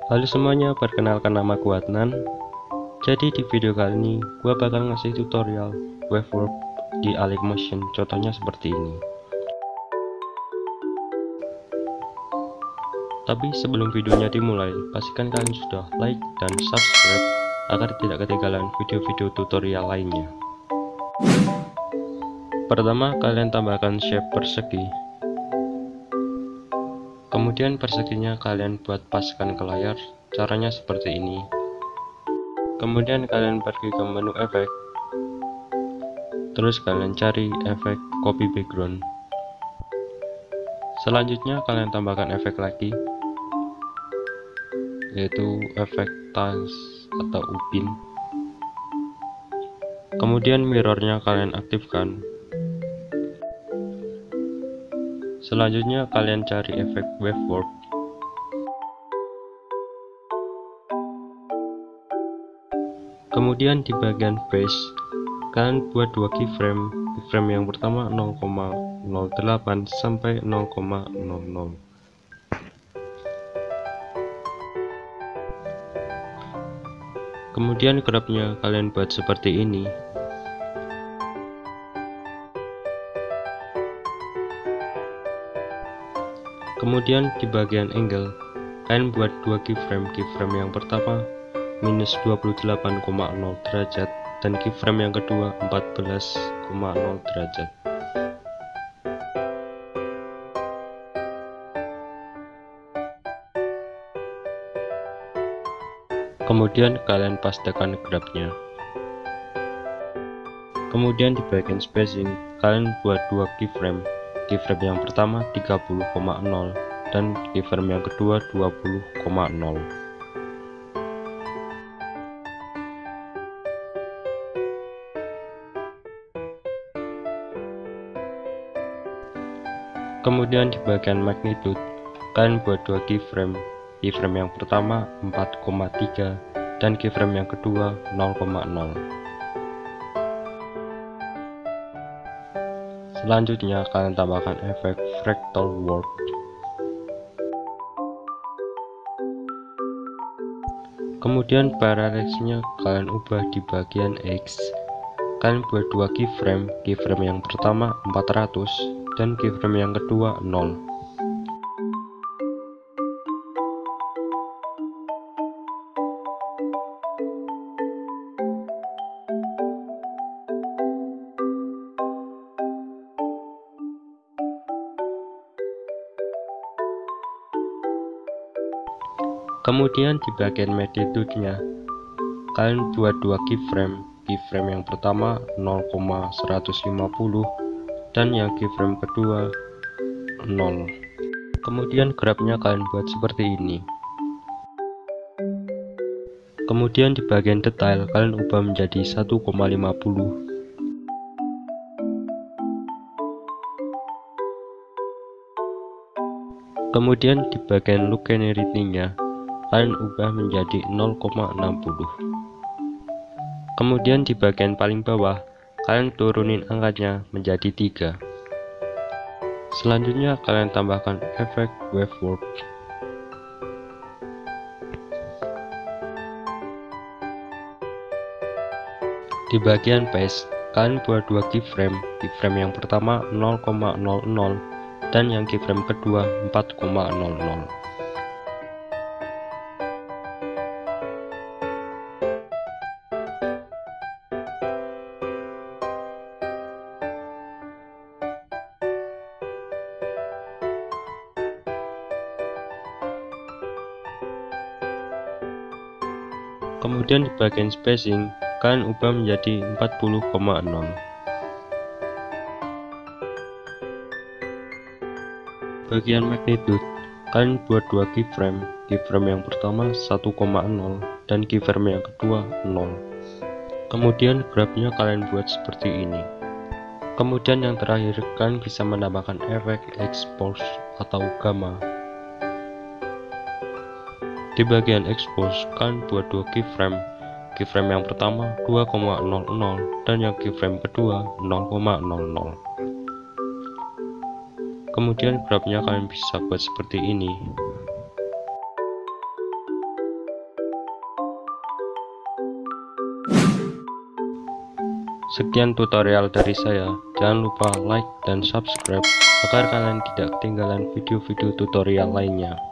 Halo semuanya, perkenalkan nama gua Adnan. Jadi di video kali ini gua bakal ngasih tutorial wavework di Aligmotion. Contohnya seperti ini. Tapi sebelum videonya dimulai, pastikan kalian sudah like dan subscribe agar tidak ketinggalan video-video tutorial lainnya. Pertama, kalian tambahkan shape persegi. Kemudian perseginya kalian buat paskan ke layar. Caranya seperti ini. Kemudian kalian pergi ke menu efek, terus kalian cari efek copy background. Selanjutnya kalian tambahkan efek lagi, yaitu efek tiles atau upin. Kemudian mirrornya kalian aktifkan. Selanjutnya kalian cari efek wavework. Kemudian di bagian base kalian buat dua keyframe. Keyframe yang pertama 0,08 sampai 0,00. Kemudian cropnya kalian buat seperti ini. Kemudian di bagian angle kalian buat dua keyframe. Keyframe yang pertama minus 28,0 derajat dan keyframe yang kedua 14,0 derajat. Kemudian kalian pastekan grabnya. Kemudian di bagian spacing kalian buat dua keyframe. Keyframe yang pertama 30,0 dan keyframe yang kedua 20,0. Kemudian di bagian magnitude kalian buat dua keyframe. Keyframe yang pertama 4,3 dan keyframe yang kedua 0,0. Selanjutnya kalian tambahkan efek fractal warp. Kemudian parallexnya kalian ubah di bagian X. Kalian buat dua keyframe. Keyframe yang pertama 400 dan keyframe yang kedua 0. Kemudian di bagian magnitude-nya kalian buat dua keyframe. Keyframe yang pertama 0,150 dan yang keyframe kedua 0. Kemudian grabnya kalian buat seperti ini. Kemudian di bagian detail kalian ubah menjadi 1,50. Kemudian di bagian luminosity-nya kalian ubah menjadi 0,60. Kemudian di bagian paling bawah kalian turunin angkanya menjadi 3. Selanjutnya kalian tambahkan efek wavework. Di bagian base kalian buat dua keyframe. Keyframe yang pertama 0,00 dan yang keyframe kedua 4,00. Kemudian di bagian spacing kalian ubah menjadi 40,0. Bagian magnitude kalian buat dua keyframe. Keyframe yang pertama 1,0 dan keyframe yang kedua 0. Kemudian grabnya kalian buat seperti ini. Kemudian yang terakhir kalian bisa menambahkan efek expose atau gamma. Di bagian expose kalian buat dua keyframe. Keyframe yang pertama 2,00 dan yang keyframe kedua 0,00. Kemudian grabnya kalian bisa buat seperti ini. Sekian tutorial dari saya, jangan lupa like dan subscribe agar kalian tidak ketinggalan video-video tutorial lainnya.